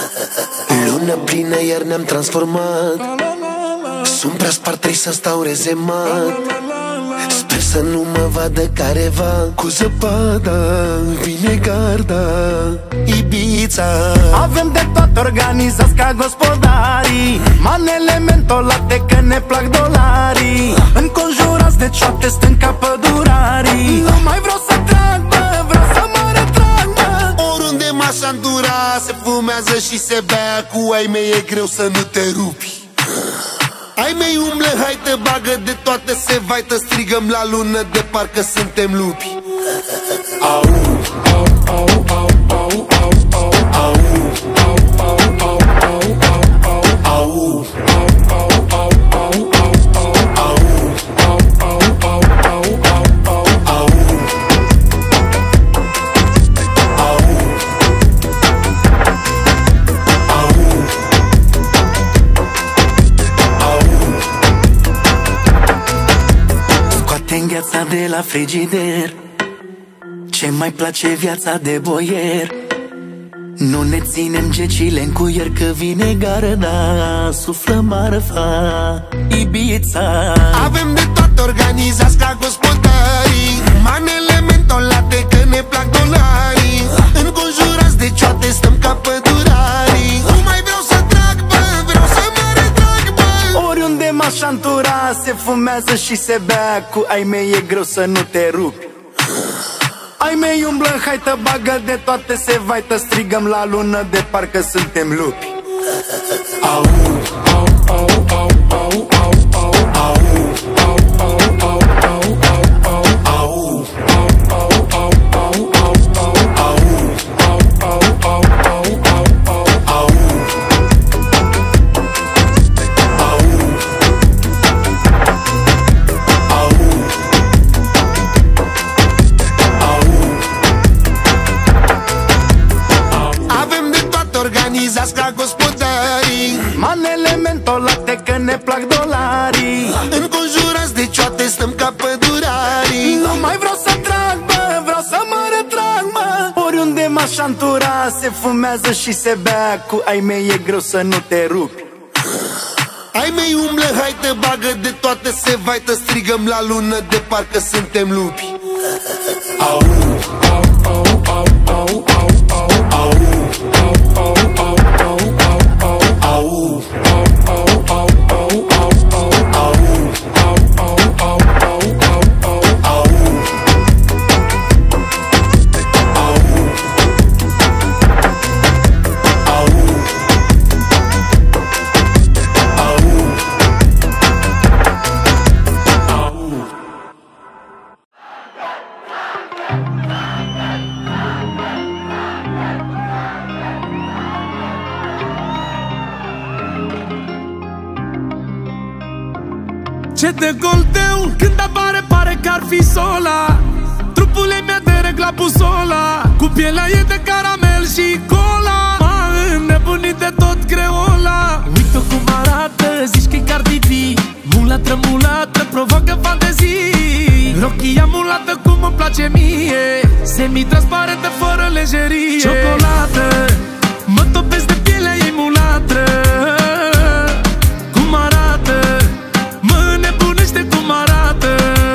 Lună plină iar ne-am transformat. Sunt prea spart, trebuie să stau rezemat. Sper să nu mă vadă careva. Cu zăpada vine garda. Ibița. Avem de toate organizați ca gospodarii. Manele mentolate că ne plac dolarii. Înconjurați de cioate stând ca pădurarii. Nu mai vreau să trag, bă, vreau să mă retrag, bă. Oriunde m-aș andura, se fumează și se bea. Cu ai mei e greu să nu te rupi. Ai mei umblă, hai te bagă de toate, se vaită. Strigăm la lună de parcă suntem lupi. Au, au, au, au, au, au, au, au, au, au, au, au, Îngheața de la frigider, ce mai place viața de boier. Nu ne ținem gecile în cuier, că vine garda, suflă marfa, Ibița. Avem de toate organizați ca gospodarii. Manele mentolate că ne plac dolarii. Înconjurați de cioate stăm ca pădurarii. Nu mai vreau să trag, bă, vreau să mă retrag, bă. Oriunde m-aș antura, se fumează și se bea. Cu ai mei e greu să nu te rupi. Ai mei umblă, hai te bagă de toate, se vaită. Strigăm la lună de parcă suntem lupi. Au, au, au, au, au, au, au, au, au, au, au, organizați ca gospodarii. Manele mentolate că ne plac dolarii. Înconjurați de cioate stăm ca pădurarii. Nu mai vreau să trag, bă, vreau să mă retrag, mă. Oriunde m-aș antura, se fumează și se bea. Cu ai mei e greu să nu te rupi. Ai mei umblă, hai te bagă de toate, se vaită. Strigăm la lună de parcă suntem lupi. Au, au, au, au, au, au, au, au, au, au, Ce de goldeu, când apare pare că ar fi sola. Trupul e mi-a de regla busola. Cu pielea e de caramel și cola. M-a înnebunit de tot creola. Uită cum arată, zici că-i Cardi B. Mulată, mulată, provoacă fantezii. Rochia mulată cum îmi place mie. Semi-transparentă, fără lejerie. Ciocolată, mă topesc de pielea ei mulată. Cum arată, mă nebunește cum arată.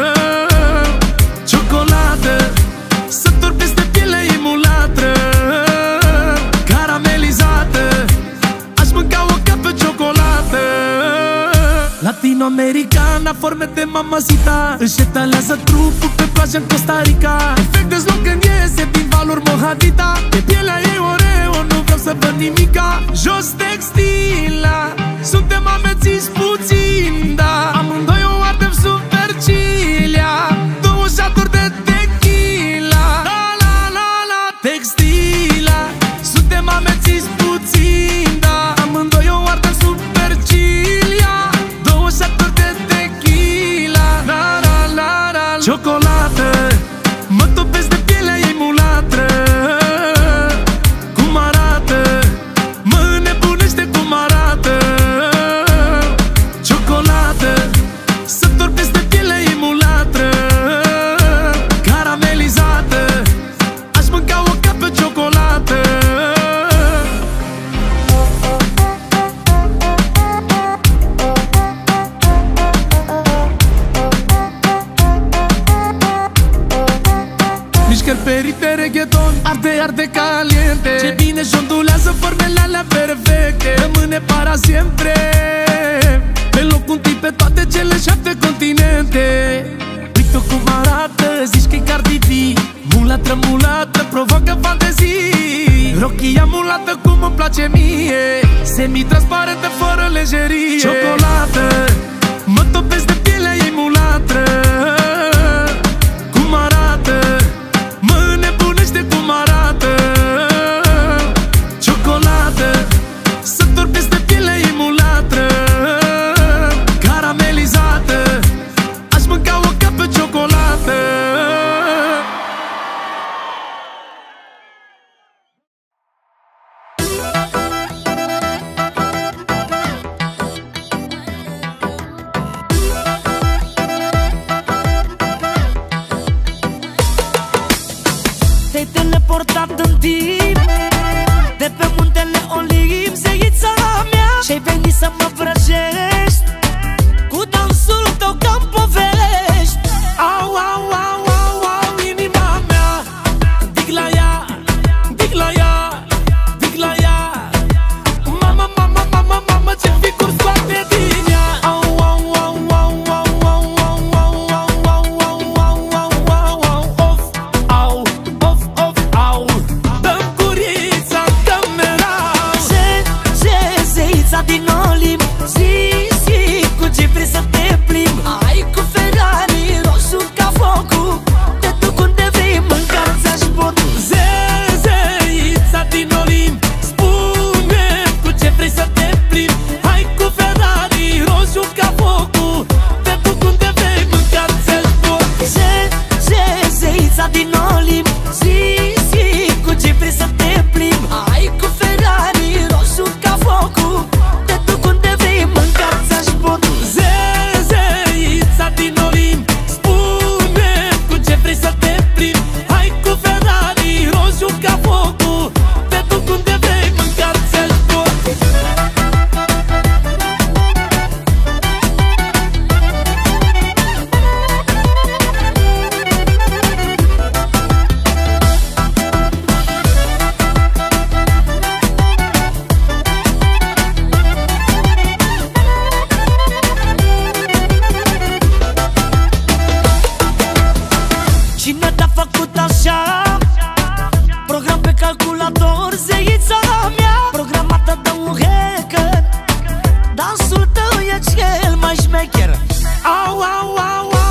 Ciocolată, să torbesc de pielea ei mulată. Caramelizată, aș mânca o ca pe ciocolată. Latinoamericana, forme de mamacita. Își etalează trupul pe plajă în Costa Rica. Efect de slon când iese din valuri Mojadita. Pe pielea ei Oreo, nu vreau să văd nimica. Jos textila, suntem amețiți puțin, da. Amândoi o ardem super cilia. 2 șaturi de tequila. La la la la, textila, suntem amețiți puțin, da. Amândoi o ardem super cilia. 2 șaturi de tequila. La la la la, ciocolată, mă topesc de pielea ei mulatră. Cum arată, mă nebunește cum arată. Arde, arde caliente. Ce bine și ondulează formele alea perfecte. Rămâne para siempre. Pe loc un tip pe toate cele 7 continente. Uite cum arată, zici că-i Cardi B. Mulatră, mulatră, provoacă fantezii. Rochia mulată cum îmi place mie. Semi-transparentă, fără lejerie. Ciocolată, mă topesc de pielea ei mulatră. Cum arată, mă înnebunește cum arată. Ciocolată, să torbesc de pielea ei mulatră. Caramelizată, aș mânca-o ca pe ciocolată. Te-ai teleportat în timp de pe muntele Olimp, zeița mea, și-ai venit să mă vrăjești cu dansul tău ca-mi povești. Au, au, au, au, au, inima mea. Dig la ea, dig la ea, dig la ea. Mama, mama, mama, mama, ce ficuri scoate din ea. Au, au, au, au, au, au, au, au, au, au, au, au, au, au, of, au, of, of, au. Dă-mi curița, dă-mi merau. Zeița din Olimp, zi, zi, cu ce vrei să te plimbi. Ai cu Ferrari, roșu ca focul, te duc unde vrei, mâncați-aș botul. Zeița din Olimp, spune cu ce vrei să te plimbi. Hai cu Ferrari, roșu ca focul, te duc unde vrei, mâncați-aș botul. Zeița din Olimp, zi, zi, cu ce vrei să te plimbi. Ai cu Ferrari, roșu ca focul, te duc unde vrei, mâncați-aș botul. Zeița din Olimp, spune cu ce vrei să te plimbi. Hai cu Ferrari, roșu ca focul, te duc unde vrei, mâncați-aș botul. Cine te-a făcut așa? Program pe calculator, zeița mea, programată de un hacker. Dansul tău e cel mai șmecher. Au, au, au,